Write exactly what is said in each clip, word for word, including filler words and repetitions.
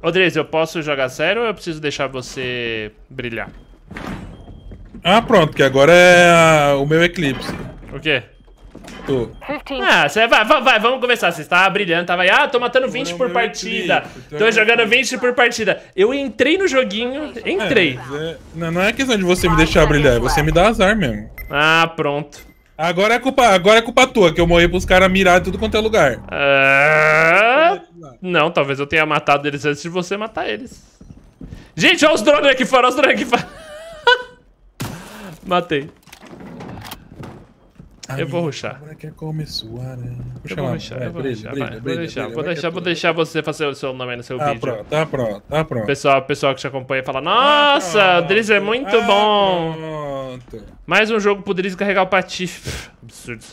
Ô, Drizzy, eu posso jogar sério ou eu preciso deixar você brilhar? Ah, pronto, que agora é a... o meu eclipse. O quê? Tô. Ah, você vai, vai, vai, vamos começar. Você estava brilhando, tava aí, ah, tô matando vinte por partida. Tô jogando vinte por partida. Eu entrei no joguinho, entrei. É, é, não, não é questão de você me deixar brilhar, é você me dar azar mesmo. Ah, pronto. Agora é culpa, agora é culpa tua, que eu morri pros caras mirar em tudo quanto é lugar. Ah, não, talvez eu tenha matado eles antes de você matar eles. Gente, olha os drones aqui fora, olha os drones aqui fora. Matei. Ai, eu vou rushar. Agora quer começar, né? Eu vou rushar, eu vou rushar. Vou deixar, vou deixar, vou deixar você fazer o seu nome aí no seu tá vídeo. Pronto, tá pronto, tá pronto. Pessoal, pessoal que te acompanha fala, nossa, ah, o Drizzy é muito ah, bom. Pronto. Mais um jogo pro Drizzy carregar o patife. Absurdo.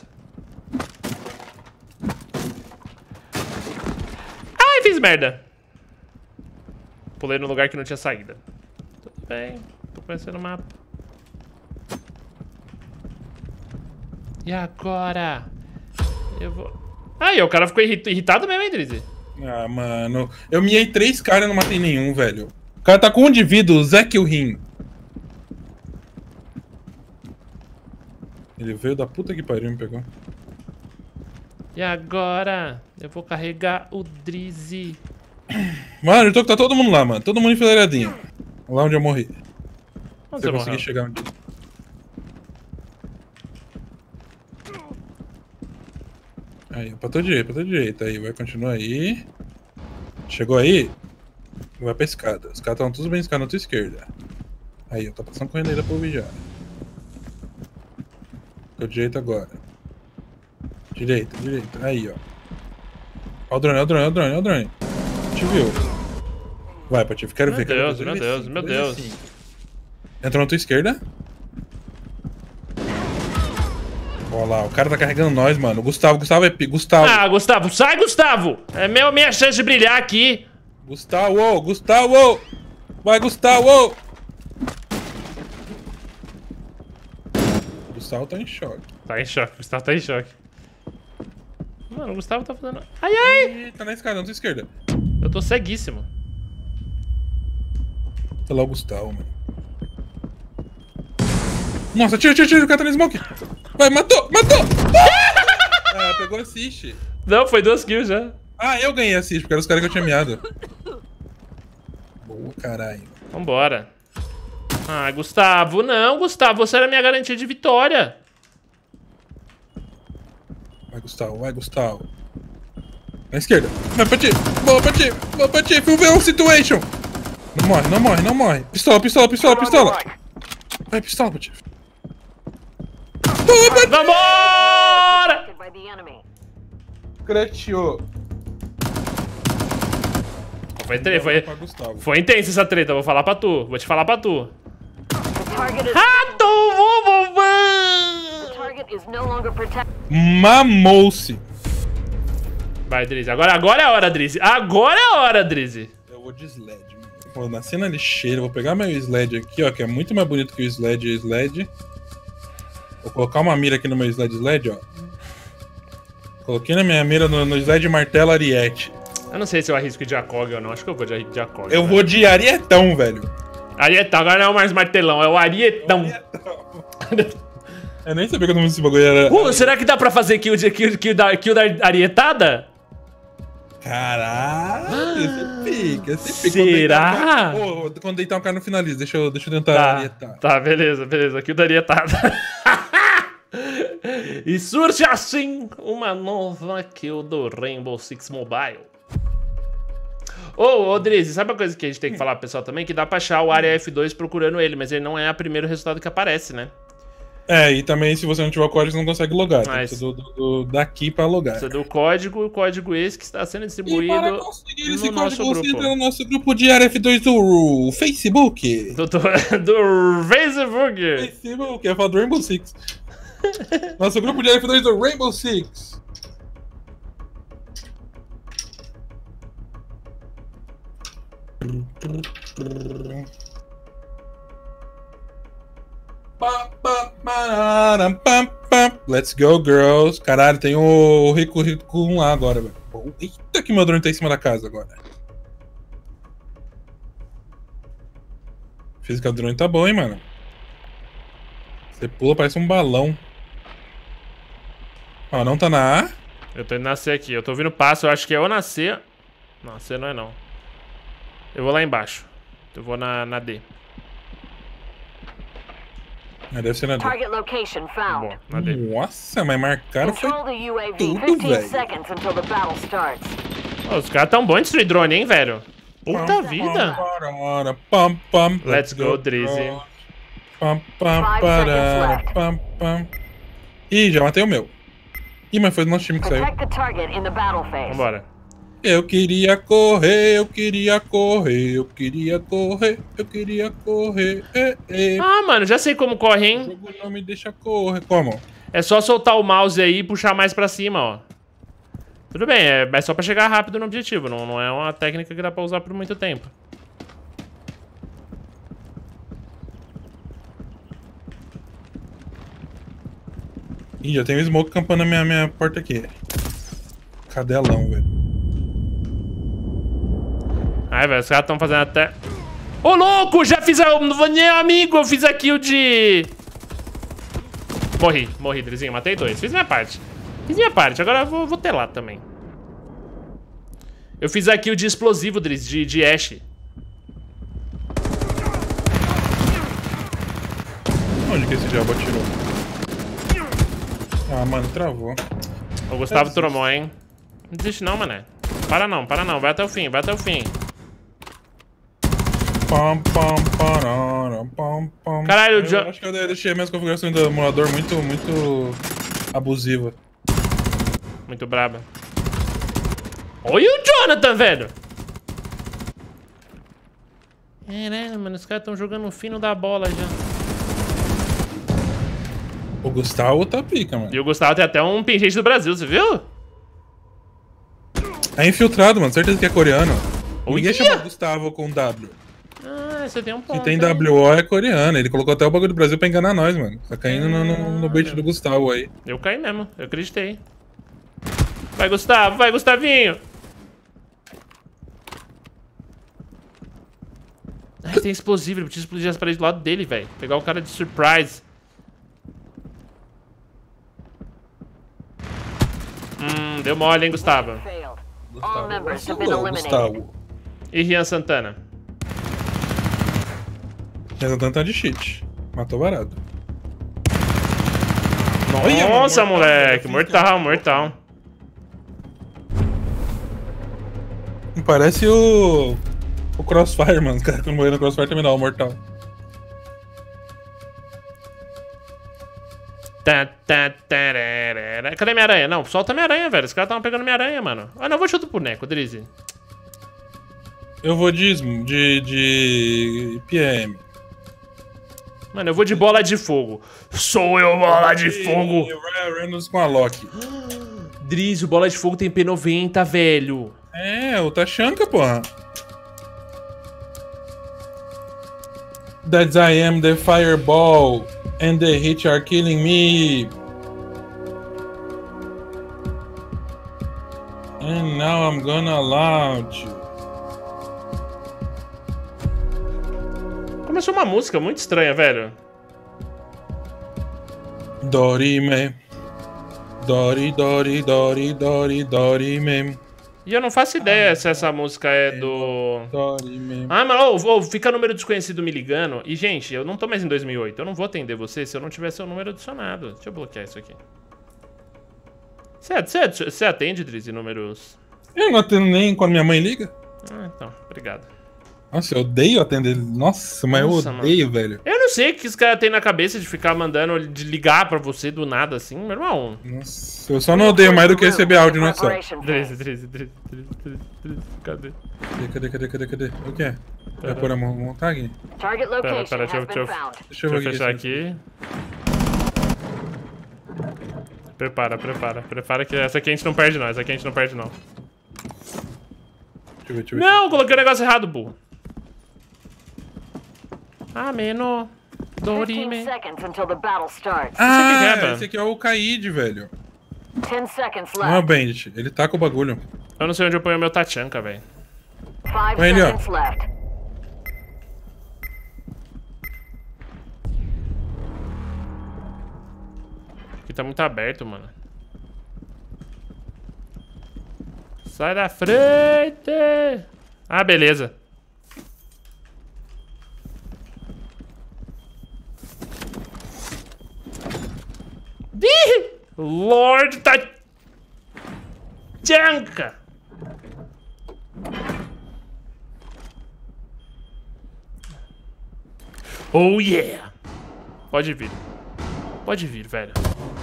Ai, fiz merda. Pulei no lugar que não tinha saída. Tudo bem, tô conhecendo o mapa. E agora? Eu vou... Aí, o cara ficou irritado mesmo, hein, Drizzy? Ah, mano. Eu miei três caras e não matei nenhum, velho. O cara tá com um de vida, o Zé Kilrin. Ele veio da puta que pariu e me pegou. E agora? Eu vou carregar o Drizzy. Mano, eu tô que tá todo mundo lá, mano. Todo mundo enfileiradinho. Lá onde eu morri. Onde Se eu você conseguir chegar onde... Aí, pra tua direita, pra tua direita. Aí, vai continuar aí. Chegou aí? Vai pra escada. Os caras estão todos bem escada na tua esquerda. Aí, eu tô passando correndo aí pra vigiar. Tua direita agora. Direita, direita. Aí, ó. Ó o drone, ó o drone, ó o drone, ó o drone. Te viu. Vai, Patife, quero meu ver. Deus, quero ver. Meu Deus, meu Deus, meu Deus. Entrou na tua esquerda. Olha lá, o cara tá carregando nós, mano. Gustavo, Gustavo é pi... Gustavo. Ah, Gustavo, sai, Gustavo! É meu, minha chance de brilhar aqui. Gustavo, Gustavo! Vai, Gustavo! O Gustavo tá em choque. Tá em choque, o Gustavo tá em choque. Mano, o Gustavo tá fazendo... Ai, ai! Ih, tá na escada, na tua esquerda. Eu tô ceguíssimo. Tá lá o Gustavo, mano. Nossa, tira, tira, tira, o cara tá no smoke. Vai, matou, matou! Ah, pegou assist. Não, foi duas kills já. Ah, eu ganhei assist, porque eram os caras que eu tinha meado. Boa, caralho. Vambora. Ah, Gustavo, não, Gustavo, você era minha garantia de vitória. Vai, Gustavo, vai, Gustavo. Na esquerda. Vai, Patife. Boa, Patife. Boa, Patife. Full veil situation. Não morre, não morre, não morre. Pistola, pistola, pistola, pistola. Vai, pistola, Patife. Boa, Patife. Vambora! Creteou. Foi, foi, foi intensa essa treta, vou falar pra tu. Vou te falar pra tu. Rato, vovô! Mamou-se. Vai, Drizzy. Agora, agora é a hora, Drizzy. Agora é a hora, Drizzy. Eu vou de sled. Vou nascer na lixeira. Vou pegar meu sled aqui, ó, que é muito mais bonito que o sled e o sled. Vou colocar uma mira aqui no meu sled sled, ó. Coloquei na minha mira no, no sled martelo Ariete. Eu não sei se eu arrisco de Akog ou não. Acho que eu vou de, de Akog. Eu né? vou de Arietão, velho. Arietão. Agora não é mais martelão, é o Arietão. Arietão. Eu nem sabia que o nome desse bagulho era... Uh, será que dá pra fazer kill, de, kill, kill, da, kill da arietada? Caralho, esse pica, esse pica. Será? Quando deitar, oh, quando deitar um cara no finaliza, deixa eu, deixa eu tentar tá, arietar. Tá, beleza, beleza, kill da arietada. E surge assim uma nova kill do Rainbow Six Mobile. Ô, ô Drizzy, sabe uma coisa que a gente tem que falar pro pessoal também? Que dá pra achar o Área F dois procurando ele, mas ele não é o primeiro resultado que aparece, né? É, e também se você não tiver o código, você não consegue logar. Mas... Tem que ser do, do, do, daqui pra logar. Precisa do código, o código esse que está sendo distribuído e para conseguir no esse nosso código, grupo. você entra no nosso grupo de Área F dois do Facebook. Do, do, do Facebook. Facebook, é falar do Rainbow Six. Nosso grupo de Área F dois do Rainbow Six. Let's go, girls. Caralho, tem o Rico Rico um lá agora, velho. Eita, que meu drone tá em cima da casa agora. Física do drone tá bom, hein, mano. Você pula, parece um balão. Ó, não tá na A. Eu tô indo na C aqui. Eu tô ouvindo passo. Eu acho que é ou na C. Não, C não é não. Eu vou lá embaixo. Eu vou na, na D. Mas deve ser na D. Target location found. Bom, na D. Nossa, mas marcaram foi Control the U A V. tudo, fifteen velho. seconds until the battle starts. Ô, os caras tão bons em destruir drone, hein, velho? Puta vida. Pam, pam, Let's go, Drizzy. Pam, pam, parara, pam, pam. Ih, já matei o meu. Ih, mas foi do nosso time que saiu. Protect the target in the battle phase. Vambora. Eu queria correr, eu queria correr, eu queria correr, eu queria correr. É, é. Ah, mano, já sei como corre, O hein? jogo não me deixa correr. Como? É só soltar o mouse aí e puxar mais pra cima, ó. Tudo bem, é, é só pra chegar rápido no objetivo. Não, não é uma técnica que dá pra usar por muito tempo. Ih, já tem um smoke campando na minha, minha porta aqui. Cadelão, velho. Ai, velho, os caras tão fazendo até... Ô, louco! Já fiz a... Meu amigo, eu fiz aqui o de... Morri, morri, Drizinho. Matei dois. Fiz minha parte. Fiz minha parte. Agora eu vou, vou ter lá também. Eu fiz aqui o de explosivo, Driz, de, de Ash. Onde que esse diabo atirou? Ah, mano, travou. O Gustavo tromou, hein? Não desiste não, mané. Para não, para não. Vai até o fim, vai até o fim. Pam, pam, parara, pam, pam. Caralho, eu jo... acho que eu deixei a minha configuração do emulador muito, muito abusiva. Muito braba. Olha o Jonathan, velho! Caralho, mano, os caras tão jogando o fino da bola já. O Gustavo tá pica, mano. E o Gustavo tem até um pingente do Brasil, você viu? É infiltrado, mano. Certeza que é coreano. Oh, Ninguém yeah. chama Gustavo com W. Ah, você tem um ponto. Se tem hein? W O é coreano. Ele colocou até o bagulho do Brasil pra enganar nós, mano. Tá caindo no, no, no bait do Gustavo aí. Eu caí mesmo, eu acreditei. Vai, Gustavo, vai, Gustavinho! Ai, tem explosivo, ele precisa explodir as paredes do lado dele, velho. Pegar o cara de surprise. Hum, deu mole, hein, Gustavo? Failed. All Gustavo members have been vacilou, eliminated. Gustavo. E Rian Santana? Renan tá de cheat. Matou barato. Nossa, mano, moleque, mortal, mortal, mortal. Parece o... O Crossfire, mano. Os caras quando morreram no Crossfire terminou o mortal. Tá, tá, tararara. Cadê minha aranha? Não, solta minha aranha, velho. Os caras estavam pegando minha aranha, mano. Ah, não, eu vou chutar o boneco, Drizzy. Eu vou de... de... de... P M. Mano, eu vou de bola de fogo. Sou eu, bola de fogo. E o Ryan Reynolds com a Loki. Drizzy, o bola de fogo tem P noventa, velho. É, o Tachanka, porra. That I am the fireball and the hit are killing me. And now I'm gonna launch. Começou uma música muito estranha, velho. Dorime. Dori, dori, dori, dori, dorime. E eu não faço ideia se essa música é do... Dorime. Ah, mas ô, ô, fica número desconhecido me ligando. E, gente, eu não tô mais em dois mil e oito. Eu não vou atender você se eu não tiver seu número adicionado. Deixa eu bloquear isso aqui. Você, você, você atende, Drizzy, números... Eu não atendo nem quando minha mãe liga. Ah, então, obrigado. Nossa, eu odeio atender. Nossa, mas Nossa, eu odeio, velho. Eu não sei o que os caras têm na cabeça de ficar mandando, de ligar pra você do nada assim, meu irmão. Nossa, eu só não odeio mais do que receber áudio no WhatsApp. Preparation Drizzy, phase. Drizzy, Drizzy, Drizzy, Drizzy, Drizzy, cadê? Cadê, cadê, cadê, cadê, cadê? O que é? Vai Pera. pôr a mão, mão tag? Target location pera, deixa eu- has deixa eu- been found. Deixa eu Deixa eu ver fechar aqui. aqui. Prepara, prepara, prepara que essa aqui a gente não perde não, essa aqui a gente não perde não. Deixa eu ver, deixa eu ver. Não, coloquei o negócio errado, burro. Ameno. fifteen Dorime. seconds until the battle starts. Ah, quebra. esse aqui é o Kaid, velho. ten seconds Não é o left. Bandit. Ele tá com o bagulho. Eu não sei onde eu ponho o meu Tachanka, velho. Five Olha ele, ó. seconds left. tá muito aberto, mano. Sai da frente! Ah, beleza. Ih! Lord tá... Tchanka! Oh yeah! Pode vir. Pode vir, velho.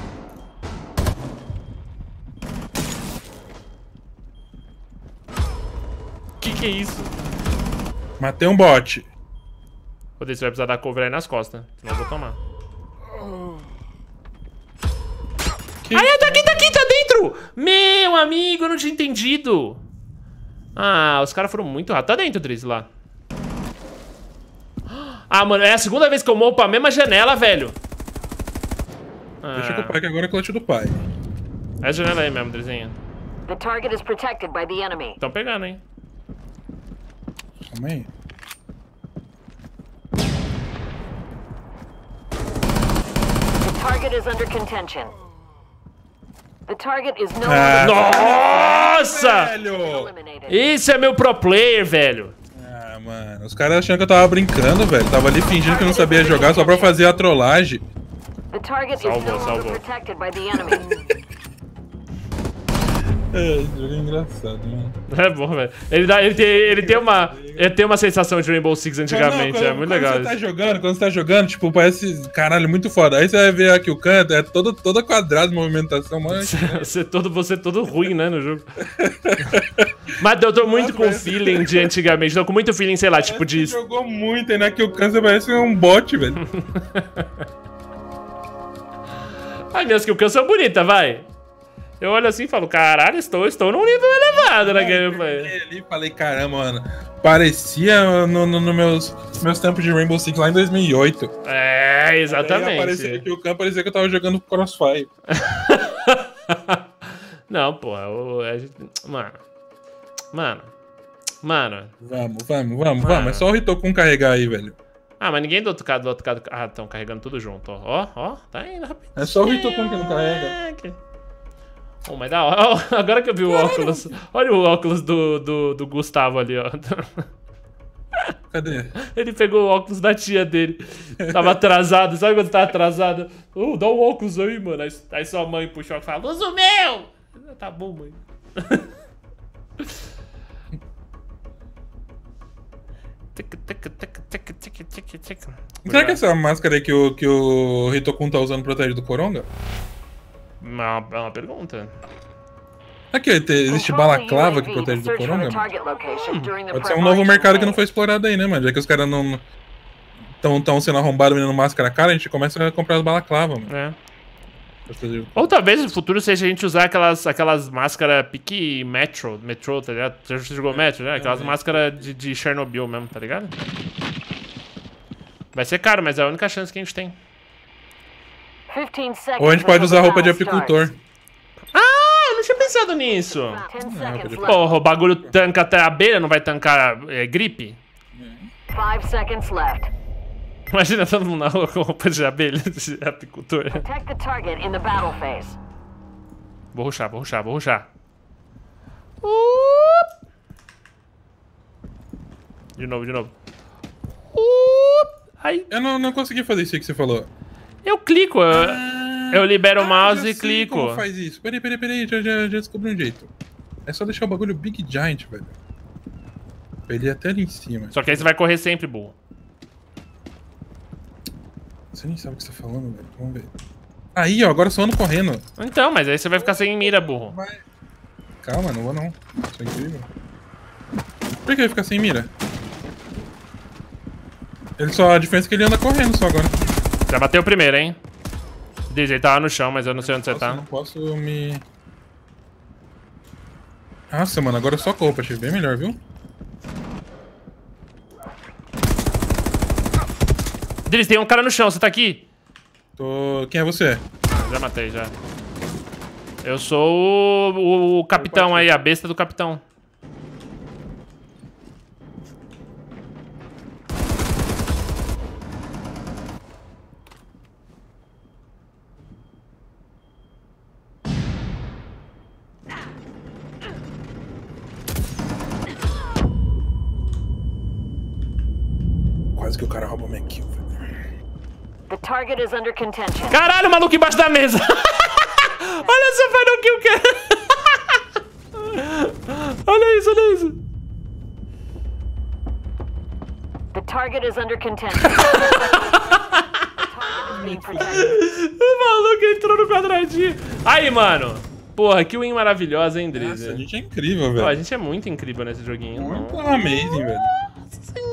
Que que é isso? Matei um bot. Rodrigo, você vai precisar dar cover aí nas costas, senão eu vou tomar. Que... Ai, tá aqui, tá aqui, tá dentro! Meu amigo, eu não tinha entendido. Ah, os caras foram muito rápidos. Tá dentro, Driz, lá. Ah, mano, é a segunda vez que eu morro pra mesma janela, velho. Ah. Deixa com o pai que agora é clutch do pai. É a janela aí mesmo, Drizinho. The target is protected by the enemy. Tão pegando, hein? Calma aí. The target is under contention. The target is no Ah, longer Nossa! velho! eliminated. Esse é meu pro player, velho. Ah, mano. Os caras achando que eu tava brincando, velho. Tava ali fingindo que eu não sabia jogar só pra fazer a trollagem. The target Salvou, is no longer salvou. protected by the enemy. É, esse jogo é engraçado, mano. É bom, velho. Ele, dá- ele, tem, ele, tem uma, ele tem uma sensação de Rainbow Six antigamente, Não, não, é muito quando legal Quando você tá isso. jogando, quando você tá jogando, tipo, parece, caralho, muito foda. Aí você vai ver aqui o canto, é todo, todo quadrado de movimentação, mano. Você todo, você todo ruim, né, no jogo. Mas eu tô muito com o feeling de antigamente. Tô com muito feeling, sei lá, tipo de... Você jogou muito, aí na que o canto parece um bot, velho. Ai, minhas kills são bonitas, vai. Eu olho assim e falo, caralho, estou, estou num nível elevado na gameplay. Eu ali falei, caramba, mano. Parecia no, no, no meus, meus tempos de Rainbow Six lá em dois mil e oito. É, Aí aparecia exatamente. aqui o campo, parecia que eu tava jogando Crossfire. Não, porra, o- a gente- mano. Mano. Mano. Vamos, vamos, vamos, Mano. vamos. É só o Hitokun carregar aí, velho. Ah, mas ninguém do outro lado, do outro lado. Ah, estão carregando tudo junto, ó. Ó, ó, tá indo rapidinho. É só o Hitokun que não carrega. Oh, mas da hora. Ó, agora que eu vi o óculos. Olha o óculos do, do, do Gustavo ali, ó. Cadê? Ele pegou o óculos da tia dele. Tava atrasado. Sabe quando tá atrasado? Oh, dá o óculos aí, mano. Aí, aí sua mãe puxou e fala: usa o meu! Tá bom, mãe. Será que essa máscara aí que o, que o Hitokun tá usando protege do Coronga? Uma, é uma pergunta. Aqui, te- existe Control the balaclava que U A V to protege do search for the Coronga? target location during the Pode ser um novo preparation mercado que não phase. foi explorado aí, né, mano? Já que os caras não estão tão sendo arrombados vendendo máscara cara, a gente começa a comprar as balaclavas, mano. É. Pra fazer- Ou talvez no futuro seja a gente usar aquelas, aquelas máscaras pique Metro, Metro, tá ligado? Você já jogou Metro, né? Aquelas máscaras de, de Chernobyl mesmo, tá ligado? Vai ser caro, mas é a única chance que a gente tem. fifteen seconds Ou a gente pode until usar the roupa de battle apicultor. starts. Ah, eu não tinha pensado nisso. ten pode- seconds left. Porra, o bagulho tanca até a abelha, não vai tancar é, gripe? Five seconds left. Imagina todo mundo na rua com roupa de abelha, de apicultor. Protect the target in the battle phase. Vou rushar, vou rushar, vou rushar. Uh! De novo, de novo. Uh! Aí, Eu não, não consegui fazer isso aí que você falou. eu clico, eu, eu libero o Ah, mouse já e sei clico. Como faz isso? Peraí, peraí, peraí, já, já, já descobri um jeito. É só deixar o bagulho Big Giant, velho. Pra ele ir até ali em cima. Só que aí você vai correr sempre, burro. Você nem sabe o que você tá falando, velho. Vamos ver. Aí, ó, agora eu só ando correndo. Então, mas aí você vai ficar sem mira, burro. Vai. Calma, não vou não. Isso é incrível. Por que ele fica sem mira? Ele só, a diferença é que ele anda correndo só agora. Já bateu o primeiro, hein? Diz, ele tava no chão, mas eu não sei onde você Nossa, eu tá. não posso me... Nossa, mano, agora eu só corro, achei bem melhor, viu? Driz, tem um cara no chão, você tá aqui? Tô... Quem é você? Já matei, já. Eu sou o, o, o capitão aí, a besta do capitão. Quase que o cara rouba minha kill, velho. The target is under contention. Caralho, o maluco embaixo da mesa. Olha só, final kill, cara. Olha isso, olha isso. The target is under contention. The target is being protected. O maluco entrou no quadradinho. Aí, mano. Porra, que win maravilhosa, hein, Nossa, a Drizzy? gente é incrível, Pô, a velho. gente é muito incrível nesse joguinho. Muito amazing, velho. Nossa